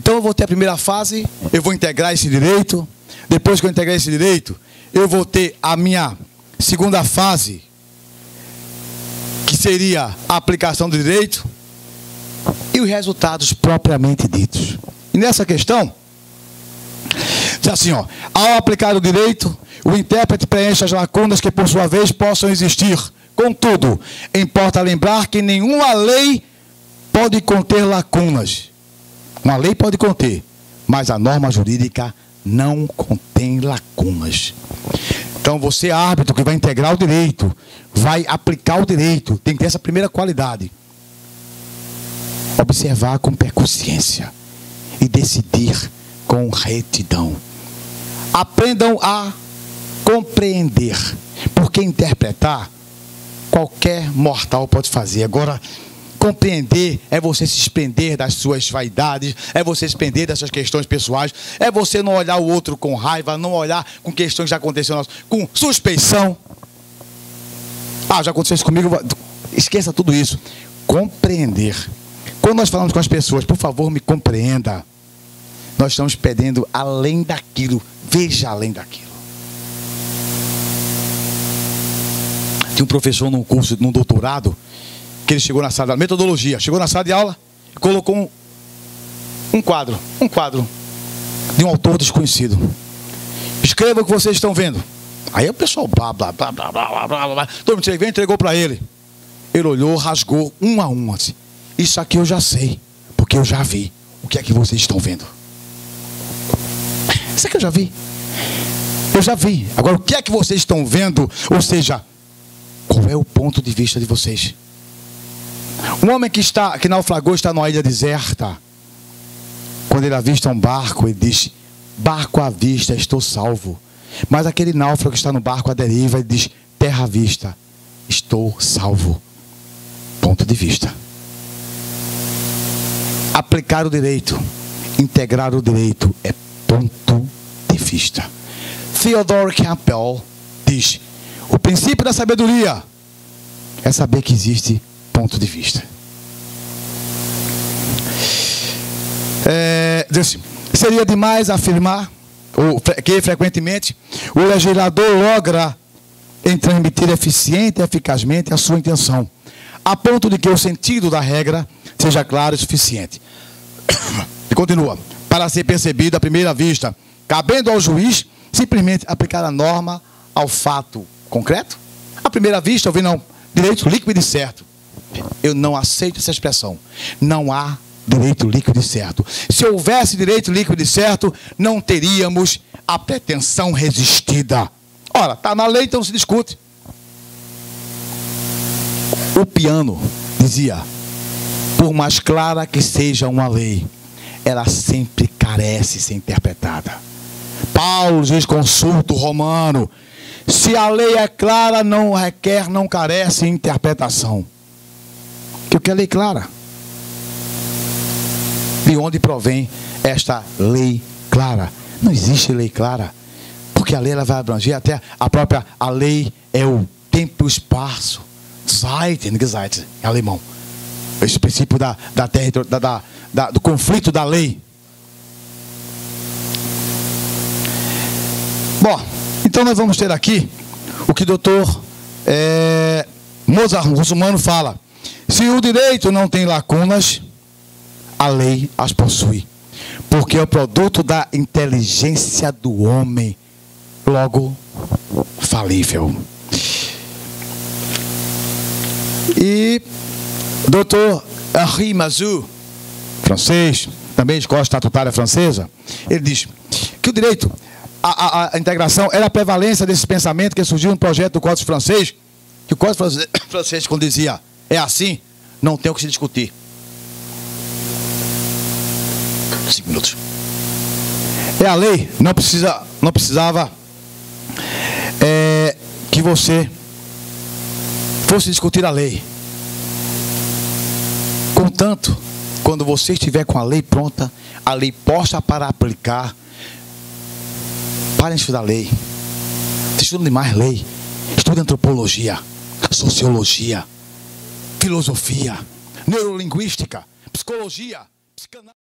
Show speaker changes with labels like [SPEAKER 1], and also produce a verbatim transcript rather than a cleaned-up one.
[SPEAKER 1] Então eu vou ter a primeira fase, eu vou integrar esse direito. Depois que eu integrar esse direito, eu vou ter a minha segunda fase, que seria a aplicação do direito e os resultados propriamente ditos. E nessa questão, diz assim, ó, ao aplicar o direito, o intérprete preenche as lacunas que por sua vez possam existir. Contudo, importa lembrar que nenhuma lei pode conter lacunas. Uma lei pode conter, mas a norma jurídica não contém lacunas. Então você, árbitro, que vai integrar o direito, vai aplicar o direito, tem que ter essa primeira qualidade. Observar com percussiência e decidir com retidão. Aprendam a compreender, porque interpretar qualquer mortal pode fazer. Agora, compreender é você se desprender das suas vaidades, é você se desprender dessas questões pessoais, é você não olhar o outro com raiva, não olhar com questões que já aconteceram, com suspeição. Ah, já aconteceu isso comigo, esqueça tudo isso. Compreender. Quando nós falamos com as pessoas, por favor, me compreenda, nós estamos pedindo além daquilo, veja além daquilo. Tinha um professor num curso, num doutorado, que ele chegou na sala da metodologia, chegou na sala de aula e colocou um, um quadro, um quadro de um autor desconhecido. Escreva o que vocês estão vendo. Aí o pessoal, blá, blá, blá, blá, blá, blá, blá, todo mundo veio, entregou para ele. Ele olhou, rasgou um a um, assim. Isso aqui eu já sei, porque eu já vi. O que é que vocês estão vendo? Isso aqui eu já vi. Eu já vi. Agora, o que é que vocês estão vendo? Ou seja, qual é o ponto de vista de vocês? Um homem que, está, que naufragou, está numa ilha deserta. Quando ele avista um barco, ele diz, barco à vista, estou salvo. Mas aquele náufrago que está no barco à deriva, ele diz, terra à vista, estou salvo. Ponto de vista. Aplicar o direito, integrar o direito, é ponto de vista. Theodore Campbell diz, o princípio da sabedoria é saber que existe ponto de vista. É, assim, seria demais afirmar ou, que frequentemente o legislador logra em transmitir eficiente e eficazmente a sua intenção, a ponto de que o sentido da regra seja claro e suficiente. E continua, para ser percebido à primeira vista, cabendo ao juiz simplesmente aplicar a norma ao fato concreto. À primeira vista, eu vi não, direito líquido e certo. Eu não aceito essa expressão. Não há direito líquido e certo. Se houvesse direito líquido e certo, não teríamos a pretensão resistida. Ora, está na lei, então se discute. O piano dizia, por mais clara que seja uma lei, ela sempre carece de ser interpretada. Paulo, jurisconsulto romano, se a lei é clara, não requer, não carece de interpretação. O que é lei clara? De onde provém esta lei clara? Não existe lei clara, porque a lei ela vai abranger até a própria, a lei é o tempo e o espaço. Zeit, Zeit, em alemão. Esse princípio da, da, da, da, da, do conflito da lei. Bom, então nós vamos ter aqui o que o doutor é, Mozart Russumano fala. Se o direito não tem lacunas, a lei as possui, porque é o produto da inteligência do homem, logo falível. E doutor Henri Mazou, francês, também de escola estatutária francesa, ele diz que o direito, a, a, a integração era a prevalência desse pensamento que surgiu no projeto do Código francês, que o Código francês, francês quando dizia, é assim, não tem o que se discutir. Cinco minutos. É a lei, não, precisa, não precisava é, que você fosse discutir a lei. Contanto, quando você estiver com a lei pronta, a lei posta para aplicar, parem de estudar lei. Você estuda demais lei. Estuda antropologia, sociologia, filosofia, neurolinguística, psicologia, psicanálise.